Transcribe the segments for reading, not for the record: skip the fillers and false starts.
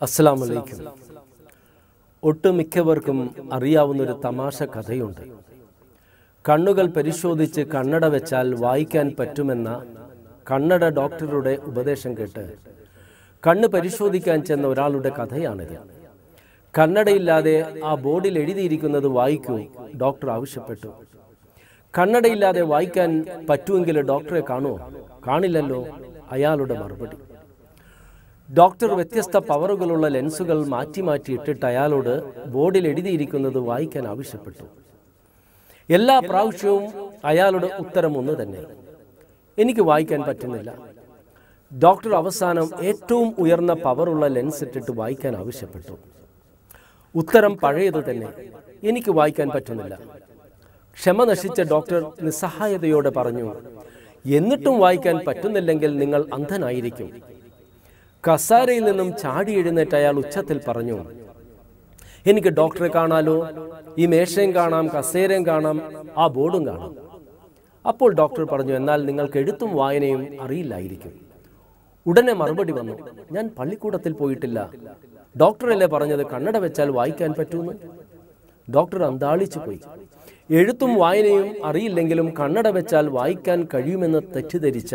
അസ്സലാമു അലൈക്കും. ഒട്ടുമിക്കവർക്കും അറിയാവുന്നൊരു തമാശ കഥയുണ്ട്. കണ്ണുകൾ പരിശോധിച്ച് കണ്ണട വെച്ചാൽ വായിക്കാൻ പറ്റുമെന്ന കണ്ണട ഡോക്ടറുടെ ഉപദേശം കേട്ട് കണ്ണ് പരിശോധിക്കാൻ ചെന്ന ഒരാളുടെ കഥയാണിത്. കണ്ണടയില്ലാതെ ആ ബോർഡിൽ എഴുതിയിരിക്കുന്നത് വായിക്കൂ ഡോക്ടർ ആവശ്യപ്പെട്ടു. കണ്ണടയില്ലാതെ വായിക്കാൻ പറ്റുമെങ്കിൽ ഡോക്ടറെ കാണുമോ? കാണില്ലല്ലോ അയാളുടെ മറുപടി. ഡോക്ടർ വ്യത്യസ്ത പവറുകളുള്ള ലെൻസുകൾ മാറ്റി മാറ്റി ഇട്ടിട്ട് അയാളോട് ബോർഡിൽ എഴുതിയിരിക്കുന്നത് വായിക്കാൻ ആവശ്യപ്പെട്ടു. എല്ലാ പ്രാവശ്യവും അയാളുടെ ഉത്തരം ഒന്ന് തന്നെ, എനിക്ക് വായിക്കാൻ പറ്റുന്നില്ല. ഡോക്ടർ അവസാനം ഏറ്റവും ഉയർന്ന പവറുള്ള ലെൻസ് ഇട്ടിട്ട് വായിക്കാൻ ആവശ്യപ്പെട്ടു. ഉത്തരം പഴയത് തന്നെ, എനിക്ക് വായിക്കാൻ പറ്റുന്നില്ല. ക്ഷമ നശിച്ച ഡോക്ടർ നിസ്സഹായതയോടെ പറഞ്ഞു, എന്നിട്ടും വായിക്കാൻ പറ്റുന്നില്ലെങ്കിൽ നിങ്ങൾ അന്ധനായിരിക്കും. കസാരയിൽ നിന്നും ചാടി എഴുന്നേറ്റ് അയാൾ ഉച്ചത്തിൽ പറഞ്ഞു, എനിക്ക് ഡോക്ടറെ കാണാലോ, ഈ മേശയും കാണാം, കസേരയും കാണാം, ആ ബോർഡും കാണാം. അപ്പോൾ ഡോക്ടർ പറഞ്ഞു, എന്നാൽ നിങ്ങൾക്ക് എഴുത്തും വായനയും അറിയില്ലായിരിക്കും. ഉടനെ മറുപടി വന്നു, ഞാൻ പള്ളിക്കൂടത്തിൽ പോയിട്ടില്ല. ഡോക്ടറല്ലേ പറഞ്ഞത് കണ്ണട വെച്ചാൽ വായിക്കാൻ പറ്റൂന്ന്? ഡോക്ടർ അന്താളിച്ചു പോയി. എഴുത്തും വായനയും അറിയില്ലെങ്കിലും കണ്ണട വെച്ചാൽ വായിക്കാൻ കഴിയുമെന്ന് തെറ്റിദ്ധരിച്ച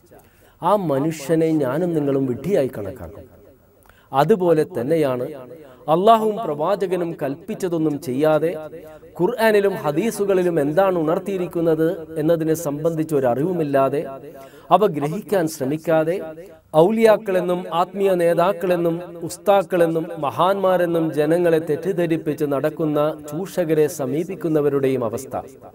ആ മനുഷ്യനെ ഞാനും നിങ്ങളും വിഡ്ഢിയായി കണക്കാക്കും. അതുപോലെ തന്നെയാണ് അള്ളാഹുവും പ്രവാചകനും കൽപ്പിച്ചതൊന്നും ചെയ്യാതെ ഖുർആനിലും ഹദീസുകളിലും എന്താണ് ഉണർത്തിയിരിക്കുന്നത് എന്നതിനെ സംബന്ധിച്ച് ഒരു അറിവുമില്ലാതെ അവ ഗ്രഹിക്കാൻ ശ്രമിക്കാതെ ഔലിയാക്കളെന്നും ആത്മീയ നേതാക്കളെന്നും ഉസ്താക്കളെന്നും മഹാന്മാരെന്നും ജനങ്ങളെ തെറ്റിദ്ധരിപ്പിച്ച് നടക്കുന്ന ചൂഷകരെ സമീപിക്കുന്നവരുടെയും അവസ്ഥ.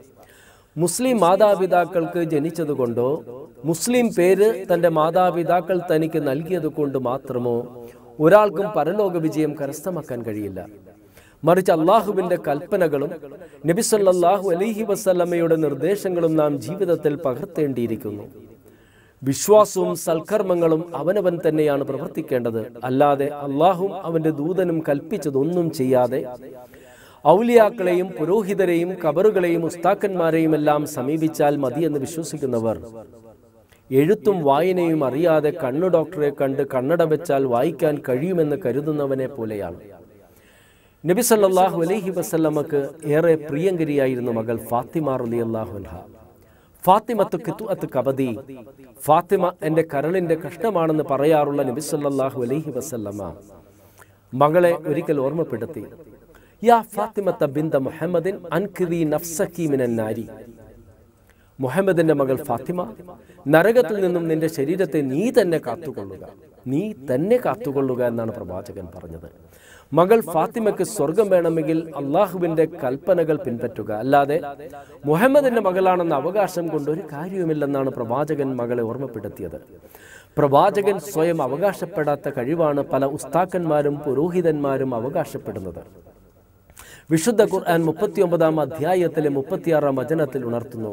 മുസ്ലിം മാതാപിതാക്കൾക്ക് ജനിച്ചതുകൊണ്ടോ മുസ്ലിം പേര് തൻ്റെ മാതാപിതാക്കൾ തനിക്ക് നൽകിയത് കൊണ്ട് മാത്രമോ ഒരാൾക്കും പരലോക വിജയം കരസ്ഥമാക്കാൻ കഴിയില്ല. മറിച്ച് അള്ളാഹുവിൻ്റെ കൽപ്പനകളും നബി സല്ലല്ലാഹു അലൈഹി വസല്ലമയുടെ നിർദ്ദേശങ്ങളും നാം ജീവിതത്തിൽ പകർത്തേണ്ടിയിരിക്കുന്നു. വിശ്വാസവും സൽക്കർമ്മങ്ങളും അവനവൻ തന്നെയാണ് പ്രവർത്തിക്കേണ്ടത്. അല്ലാതെ അള്ളാഹും അവൻ്റെ ദൂതനും കൽപ്പിച്ചതൊന്നും ചെയ്യാതെ ഔലിയാക്കളെയും പുരോഹിതരെയും കബറുകളെയും ഉസ്താക്കന്മാരെയും എല്ലാം സമീപിച്ചാൽ മതിയെന്ന് വിശ്വസിക്കുന്നവർ എഴുത്തും വായനയും അറിയാതെ കണ്ണു ഡോക്ടറെ കണ്ട് കണ്ണട വെച്ചാൽ വായിക്കാൻ കഴിയുമെന്ന് കരുതുന്നവനെ പോലെയാണ്. നബി സല്ലല്ലാഹു അലൈഹി വസല്ലമക്ക് ഏറെ പ്രിയങ്കരിയായിരുന്നു മകൾ ഫാത്തിമ റളിയല്ലാഹു അൻഹ. ഫാത്തിമത്തു ഖിത്അത്ത് കബദി, ഫാത്തിമ എൻ്റെ കരളിൻ്റെ കഷ്ണമാണെന്ന് പറയാറുള്ള നബി സല്ലല്ലാഹു അലൈഹി വസല്ലമ മകളെ ഒരിക്കൽ ഓർമ്മപ്പെടുത്തി, യാ ഫാത്തിമത്ത ബിന്ത മുഹമ്മദിൻ അൻഖിദി നഫ്സകി മിനൻ നാരി. മുഹമ്മദിന്റെ മകൾ ഫാത്തിമ, നരകത്തിൽ നിന്നും നിന്റെ ശരീരത്തെ നീ തന്നെ കാത്തുകൊള്ളുക എന്നാണ് പ്രവാചകൻ പറഞ്ഞത്. മകൾ ഫാത്തിമയ്ക്ക് സ്വർഗം വേണമെങ്കിൽ അള്ളാഹുവിന്റെ കൽപ്പനകൾ പിൻപറ്റുക, അല്ലാതെ മുഹമ്മദിന്റെ മകളാണെന്ന അവകാശം കൊണ്ട് ഒരു കാര്യവുമില്ലെന്നാണ് പ്രവാചകൻ മകളെ ഓർമ്മപ്പെടുത്തിയത്. പ്രവാചകൻ സ്വയം അവകാശപ്പെടാത്ത കഴിവാണ് പല ഉസ്താക്കന്മാരും പുരോഹിതന്മാരും അവകാശപ്പെടുന്നത്. വിശുദ്ധ ഖുർആൻ 39-ാം അധ്യായത്തിലെ 36-ാം വചനത്തിൽ ഉണർത്തുന്നു,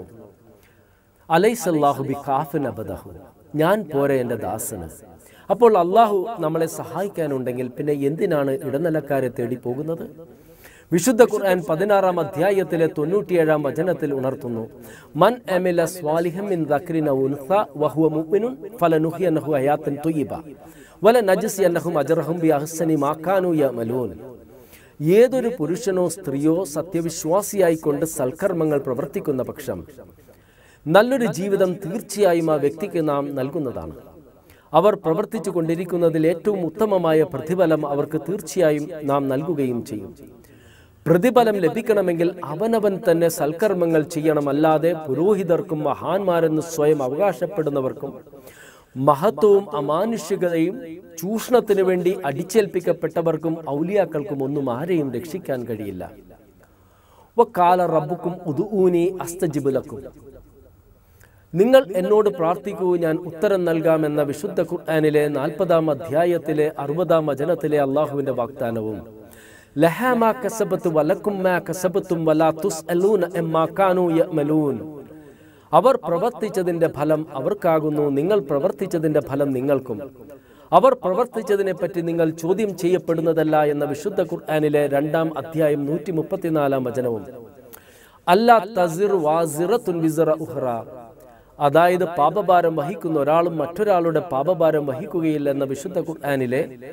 അലൈസല്ലാഹു ബിഖാഫിൻ അബദഹു, ഞാൻ പോരെ എൻ്റെ ദാസന്. അപ്പോൾ അള്ളാഹു നമ്മളെ സഹായിക്കാനുണ്ടെങ്കിൽ പിന്നെ എന്തിനാണ് ഇടനിലക്കാരെ തേടി പോകുന്നത്? വിശുദ്ധ ഖുർആൻ 16-ാം അധ്യായത്തിലെ 97-ാം വചനത്തിൽ ഉണർത്തുന്നു, മൻ അമില സ്വാലിഹൻ മിൻ ദക്രിൻ ഔ ഉൻസ വഹുവ മുഅ്മിനുൻ ഫലനുഹ്യിയന്നഹു ഹയാത്തൻ ത്വയ്യിബ വലനജ്സിയന്നഹും അജ്റഹും ബിഅഹ്സനി മാ കാനൂ യഅമലൂൻ. ഏതൊരു പുരുഷനോ സ്ത്രീയോ സത്യവിശ്വാസിയായിക്കൊണ്ട് സൽക്കർമ്മങ്ങൾ പ്രവർത്തിക്കുന്ന പക്ഷം നല്ലൊരു ജീവിതം തീർച്ചയായും ആ വ്യക്തിക്ക് നാം നൽകുന്നതാണ്. അവർ പ്രവർത്തിച്ചു കൊണ്ടിരിക്കുന്നതിൽ ഏറ്റവും ഉത്തമമായ പ്രതിഫലം അവർക്ക് തീർച്ചയായും നാം നൽകുകയും ചെയ്യും. പ്രതിഫലം ലഭിക്കണമെങ്കിൽ അവനവൻ തന്നെ സൽക്കർമ്മങ്ങൾ ചെയ്യണം, അല്ലാതെ പുരോഹിതർക്കും മഹാന്മാരെന്ന് സ്വയം അവകാശപ്പെടുന്നവർക്കും മഹത്വവും അമാനുഷികതയും ചൂഷണത്തിനു വേണ്ടി അടിച്ചേൽപ്പിക്കപ്പെട്ടവർക്കും ഔലിയാക്കൾക്കും ഒന്നും ആരെയും രക്ഷിക്കാൻ കഴിയില്ല. വഖാല റബ്ബുക്കും ഉദ്ഊനി അസ്തജിബ് ലക്കും, നിങ്ങൾ എന്നോട് പ്രാർത്ഥിക്കൂ, ഞാൻ ഉത്തരം നൽകാമെന്ന വിശുദ്ധ ഖുർആനിലെ 40-ാം അധ്യായത്തിലെ 60-ാം വചനത്തിലെ അള്ളാഹുവിന്റെ വാഗ്ദാനവും ലഹാ മാ കസബതു വലക്കും മാ കസബതും വലാ തുസ്അലൂന അമ്മാ കാനൂ യഅമലൂൻ, അവർ പ്രവർത്തിച്ചതിന്റെ ഫലം അവർക്കാകുന്നു, നിങ്ങൾ പ്രവർത്തിച്ചതിന്റെ ഫലം നിങ്ങൾക്കും, അവർ പ്രവർത്തിച്ചതിനെ പറ്റി നിങ്ങൾ ചോദ്യം ചെയ്യപ്പെടുന്നതല്ല എന്ന വിശുദ്ധ ഖുർആനിലെ 2-ാം അധ്യായം 134-ാം വചനവും അല്ലാ തസിറു വാസിറത്തുൻ വിസ്റ ഉഖ്റ, അതായത് പാപഭാരം വഹിക്കുന്ന ഒരാളും മറ്റൊരാളുടെ പാപഭാരം വഹിക്കുകയില്ലെന്ന വിശുദ്ധ ഖുർആനിലെ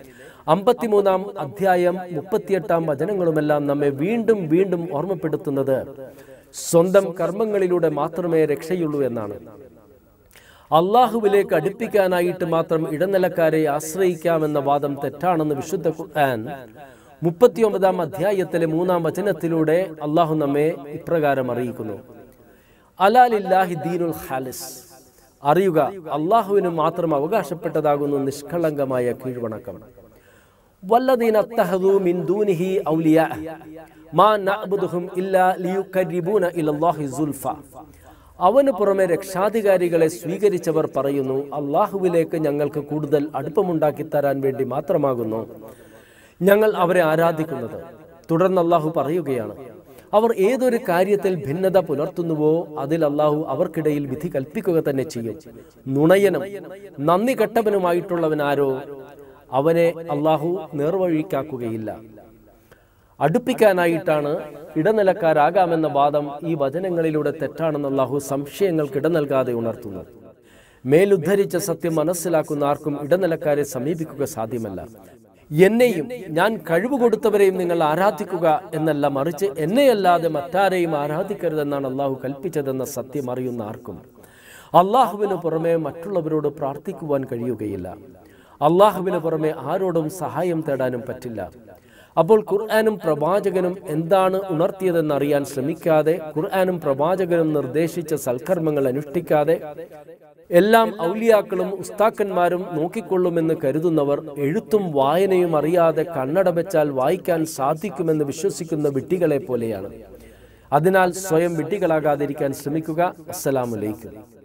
53-ാം അധ്യായം 38-ാം വചനങ്ങളുമെല്ലാം നമ്മെ വീണ്ടും വീണ്ടും ഓർമ്മപ്പെടുത്തുന്നത് സ്വന്തം കർമ്മങ്ങളിലൂടെ മാത്രമേ രക്ഷയുള്ളൂ എന്നാണ്. അള്ളാഹുവിലേക്ക് അടുപ്പിക്കാനായിട്ട് മാത്രം ഇടനിലക്കാരെ ആശ്രയിക്കാമെന്ന വാദം തെറ്റാണെന്ന് വിശുദ്ധ ഖുർആൻ 39-ാം അധ്യായത്തിലെ 3-ാം വചനത്തിലൂടെ അള്ളാഹു നമ്മെ ഇപ്രകാരം അറിയിക്കുന്നു. അലാ ലില്ലാഹി ദീനുൽ ഖാലിസ്, അറിയുക, അള്ളാഹുവിന് മാത്രം അവകാശപ്പെട്ടതാകുന്നു നിഷ്കളങ്കമായ കീഴ്വണക്കം. വല്ലദീന അത്തഖദൂ മിൻ ദൂനിഹി ഔലിയാ മാ നഅ്ബുദുഹും ഇല്ലാ ലിയുഖർരിബൂന ഇലല്ലാഹി സുൽഫ. അവന് പുറമെ രക്ഷാധികാരികളെ സ്വീകരിച്ചവർ പറയുന്നു, അള്ളാഹുവിലേക്ക് ഞങ്ങൾക്ക് കൂടുതൽ അടുപ്പമുണ്ടാക്കി തരാൻ വേണ്ടി മാത്രമാകുന്നു ഞങ്ങൾ അവരെ ആരാധിക്കുന്നത്. തുടർന്ന് അള്ളാഹു പറയുകയാണ്, അവർ ഏതൊരു കാര്യത്തിൽ ഭിന്നത പുലർത്തുന്നുവോ അതിൽ അള്ളാഹു അവർക്കിടയിൽ വിധി കൽപ്പിക്കുക തന്നെ ചെയ്യും. നുണയനും നന്ദി കെട്ടവനുമായിട്ടുള്ളവനാരോ അവനെ അള്ളാഹു നേർവഴിക്കാക്കുകയില്ല. അടുപ്പിക്കാനായിട്ടാണ് ഇടനിലക്കാരാകാമെന്ന വാദം ഈ വചനങ്ങളിലൂടെ തെറ്റാണെന്ന് അള്ളാഹു സംശയങ്ങൾക്ക് ഇട നൽകാതെ ഉണർത്തുന്നു. മേലുദ്ധരിച്ച സത്യം മനസ്സിലാക്കുന്ന ആർക്കും ഇടനിലക്കാരെ സമീപിക്കുക സാധ്യമല്ല. എന്നെയും ഞാൻ കഴിവ് കൊടുത്തവരെയും നിങ്ങൾ ആരാധിക്കുക എന്നല്ല, മറിച്ച് എന്നെയല്ലാതെ മറ്റാരെയും ആരാധിക്കരുതെന്നാണ് അള്ളാഹു കൽപ്പിച്ചതെന്ന സത്യം അറിയുന്ന ആർക്കും അള്ളാഹുവിന് പുറമെ മറ്റുള്ളവരോട് പ്രാർത്ഥിക്കുവാൻ കഴിയുകയില്ല. അള്ളാഹുവിന് പുറമെ ആരോടും സഹായം തേടാനും പറ്റില്ല. അപ്പോൾ ഖുർആനും പ്രവാചകനും എന്താണ് ഉണർത്തിയതെന്ന് അറിയാൻ ശ്രമിക്കാതെ, ഖുർആനും പ്രവാചകനും നിർദ്ദേശിച്ച സൽക്കർമ്മങ്ങൾ അനുഷ്ഠിക്കാതെ, എല്ലാം ഔലിയാക്കളും ഉസ്താക്കന്മാരും നോക്കിക്കൊള്ളുമെന്ന് കരുതുന്നവർ എഴുത്തും വായനയും അറിയാതെ കണ്ണട വെച്ചാൽ വായിക്കാൻ സാധിക്കുമെന്ന് വിശ്വസിക്കുന്ന വിഡ്ഢികളെ പോലെയാണ്. അതിനാൽ സ്വയം വിഡ്ഢികളാകാതിരിക്കാൻ ശ്രമിക്കുക. അസ്സലാമു അലൈക്കും.